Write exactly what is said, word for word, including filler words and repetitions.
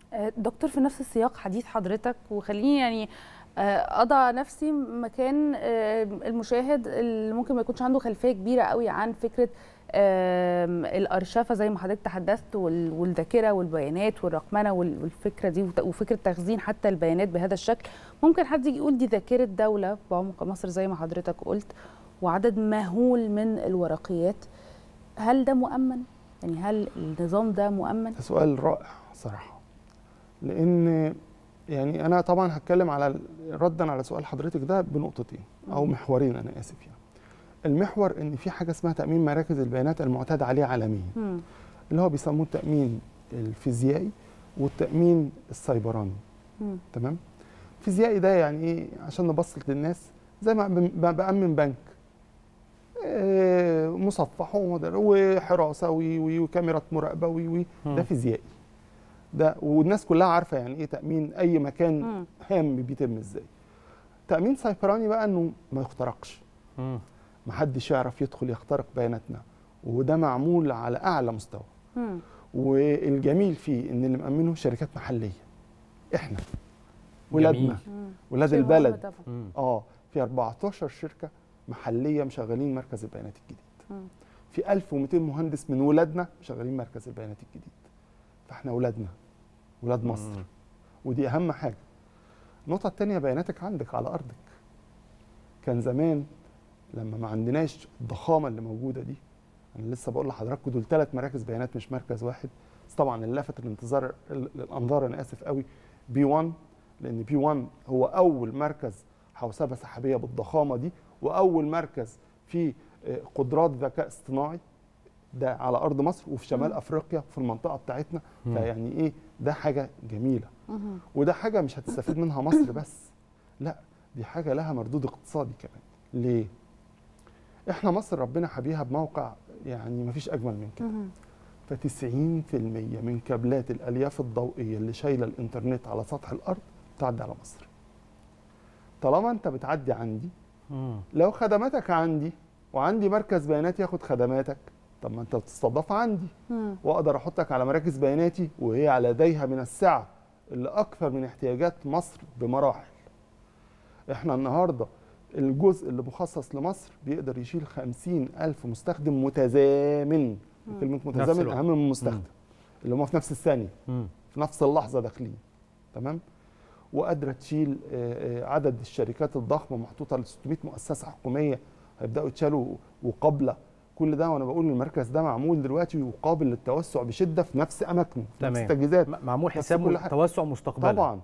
دكتور، في نفس السياق حديث حضرتك، وخليني يعني اضع نفسي مكان المشاهد اللي ممكن ما يكونش عنده خلفيه كبيره قوي عن فكره الارشفه زي ما حضرتك تحدثت، والذاكره والبيانات والرقمنه والفكره دي، وفكره تخزين حتى البيانات بهذا الشكل. ممكن حد يجي يقول دي ذاكره دوله بعمق مصر زي ما حضرتك قلت، وعدد مهول من الورقيات. هل ده مؤمن؟ يعني هل النظام ده مؤمن؟ سؤال رائع صراحه، لان يعني انا طبعا هتكلم على ردا على سؤال حضرتك ده بنقطتين او محورين، انا اسف. يعني المحور ان في حاجه اسمها تامين مراكز البيانات المعتاد عليه عالميا، اللي هو بيسموه التامين الفيزيائي والتامين السيبراني. تمام. الفيزيائي ده يعني ايه؟ عشان نبسط للناس، زي ما بامن بنك، مصفح وحراسه وكاميرا مراقبه وي ده فيزيائي. ده والناس كلها عارفه يعني ايه تامين اي مكان مم. هام بيتم ازاي. تامين سيبراني بقى انه ما يخترقش، ما حدش يعرف يدخل يخترق بياناتنا، وده معمول على اعلى مستوى. مم. والجميل فيه ان اللي مامنه شركات محليه، احنا ولادنا ولاد البلد. اه في أربعتاشر شركه محليه مشغلين مركز البيانات الجديد. مم. في ألف ومئتين مهندس من ولادنا مشغلين مركز البيانات الجديد. فاحنا ولادنا، ولاد مصر. مم. ودي اهم حاجه. النقطه الثانيه، بياناتك عندك على ارضك. كان زمان لما ما عندناش الضخامه اللي موجوده دي، انا لسه بقول لحضراتكم دول ثلاث مراكز بيانات مش مركز واحد. بس طبعا اللي لفت الانتظار الانظار، انا اسف قوي، بي واحد، لان بي واحد هو اول مركز حوسبه سحابيه بالضخامه دي، واول مركز في قدرات ذكاء اصطناعي ده على ارض مصر وفي شمال مم. افريقيا في المنطقه بتاعتنا. مم. فيعني ايه، ده حاجه جميله. مم. وده حاجه مش هتستفيد منها مصر بس، لا دي حاجه لها مردود اقتصادي كمان. ليه؟ احنا مصر ربنا حبيها بموقع يعني ما فيش اجمل من كده. ف تسعين في المية من كابلات الالياف الضوئيه اللي شايله الانترنت على سطح الارض بتعدي على مصر. طالما انت بتعدي عندي، مم. لو خدماتك عندي وعندي مركز بيانات ياخد خدماتك، طب ما انت بتستضاف عندي. مم. واقدر احطك على مراكز بياناتي وهي على لديها من السعه اللي اكثر من احتياجات مصر بمراحل. احنا النهارده الجزء اللي مخصص لمصر بيقدر يشيل خمسين ألف مستخدم متزامن. مم. كلمه متزامن اهم من مستخدم. مم. اللي هم في نفس الثانيه، مم. في نفس اللحظه داخلين. تمام. وقادره تشيل عدد الشركات الضخمه محطوطه ل ستمئة مؤسسه حكوميه هيبداوا يتشالوا وقابله. كل ده وانا بقول المركز ده معمول دلوقتي وقابل للتوسع بشده في نفس اماكنه، في نفس التجهيزات، معمول حساب توسع مستقبلا. طبعا